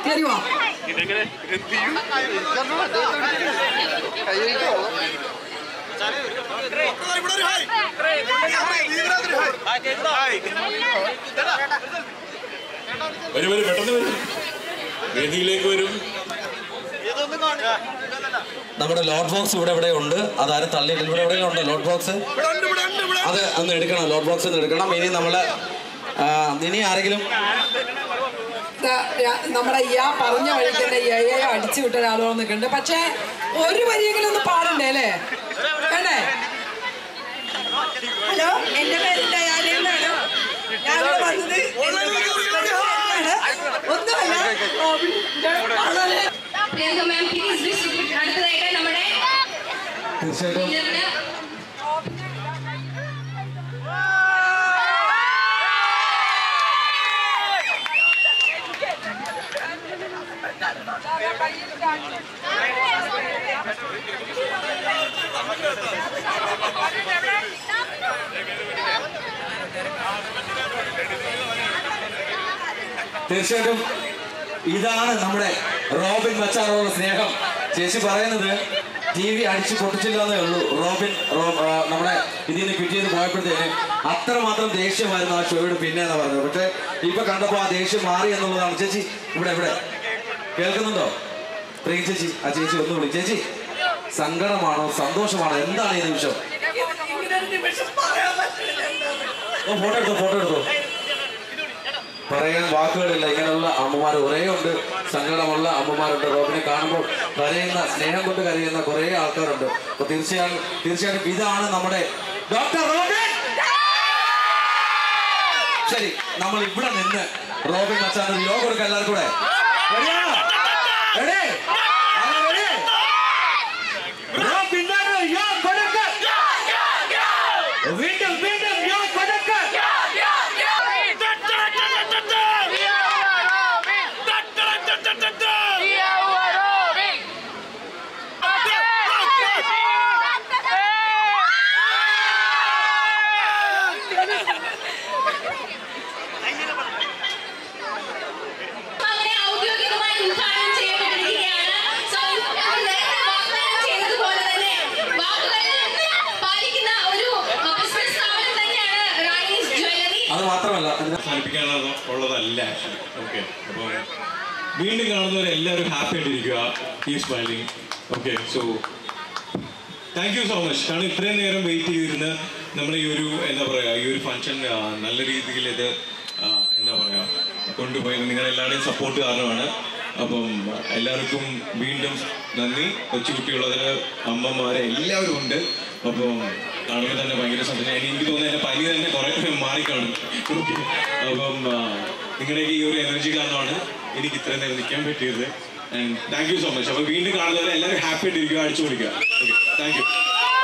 ശരി വാ. വരും വരും പെട്ടെന്ന് വരും വേദിയിലേക്ക് വരും. നമ്മുടെ ലോഡ് ബോക്സ് ഇവിടെ ഇവിടെ ഉണ്ട്. അതാരും തള്ളിയില്ല. ഇവിടെ എവിടെയെങ്കിലും ഉണ്ടോ ലോഡ് ബോക്സ്? അത് ഒന്ന് എടുക്കണം. ലോഡ് ബോക്സ് ഒന്ന് എടുക്കണം. ഇനി ആരെങ്കിലും നമ്മുടെ പറഞ്ഞ വഴി തന്നെ അടിച്ചു വിട്ട ഒരാളോ നിൽക്കുന്നുണ്ട്. പക്ഷേ ഒരു വരിയെങ്കിലും ഒന്ന് പാടണ്ടേ അല്ലേ? വേണ്ടേ? ഹലോ, എന്റെ പേര് ദയാനന്ദാണ്. ഞാനിവിടെ വന്നത് ഒന്നുമല്ല. തീർച്ചയായിട്ടും ഇതാണ് നമ്മുടെ റോബിൻ മച്ചാനോടുള്ള സ്നേഹം. ചേച്ചി പറയുന്നത് TV അടിച്ച് പൊട്ടിച്ചില്ലെന്നേ ഉള്ളൂ. നമ്മുടെ ഇതിൽ നിന്ന് കിട്ടിയത് പോയപ്പോഴത്തേന് അത്രമാത്രം ദേഷ്യമായിരുന്നു ആ ഷോയോട് പിന്നെ എന്നാ പറഞ്ഞത്. പക്ഷെ ഇപ്പൊ കണ്ടപ്പോ ആ ദേഷ്യം മാറി എന്നുള്ളതാണ്. ചേച്ചി ഇവിടെ കേൾക്കുന്നുണ്ടോ? പ്രിയ ചേച്ചി, ആ ചേച്ചി ഒന്ന് വിളി. ചേച്ചി, സങ്കടമാണോ സന്തോഷമാണോ എന്താണ് ഈ നിമിഷം? ഫോട്ടോ എടുത്തോ. പറയാൻ വാക്കുകളില്ല. ഇങ്ങനെയുള്ള അമ്മമാർ കുറേ ഉണ്ട്. സങ്കടമുള്ള അമ്മമാരുണ്ട്. റോബിനെ കാണുമ്പോൾ കരയുന്ന, സ്നേഹം കൊണ്ട് കരയുന്ന കുറേ ആൾക്കാരുണ്ട്. അപ്പൊ തീർച്ചയായിട്ടും ഇതാണ് നമ്മുടെ ഡോക്ടർ റോബിൻ. ശരി, നമ്മൾ ഇവിടെ നിന്ന് റോബിൻ മച്ചാൻ ഒരു യോഗ കൊടുക്കാം. എല്ലാവർക്കും കൂടെ വീണ്ടും യോഗ കൊടുക്ക. അത് മാത്രമല്ല ഉള്ളതല്ല ആക്ച്വലി. ഓക്കെ, അപ്പോൾ വീണ്ടും കാണുന്നവരെല്ലാവരും ഹാപ്പി ആയിട്ടിരിക്കുക. Keep smiling. Okay, so thank you so much. കാരണം ഇത്രയും നേരം വെയിറ്റ് ചെയ്തിരുന്ന് നമ്മൾ ഈ ഒരു ഈ ഒരു ഫംഗ്ഷൻ നല്ല രീതിയിൽ ഇത് കൊണ്ടുപോയി നിങ്ങളെല്ലാവരുടെയും സപ്പോർട്ട് കാരണമാണ്. അപ്പം എല്ലാവർക്കും വീണ്ടും നന്ദി. കൊച്ചുകുട്ടിയുള്ളതിൽ അമ്മമാരെ എല്ലാവരും ഉണ്ട്. അപ്പം കാണുമ്പോൾ തന്നെ ഭയങ്കര സന്തോഷം. എനിക്ക് തോന്നുന്നു എൻ്റെ പനി തന്നെ കുറേ മാറിക്കാണും. അപ്പം നിങ്ങളുടെയൊക്കെ ഈ ഒരു എനർജി കാരണമാണ് എനിക്ക് ഇത്രയും നേരം നിൽക്കാൻ പറ്റിയത്. And thank you so much. അപ്പോൾ വീണ്ടും കാണുന്നവരെ എല്ലാവരും ഹാപ്പി ആയിട്ടിരിക്കുക, അടിച്ചു പൊളിക്കുക. Okay, thank U.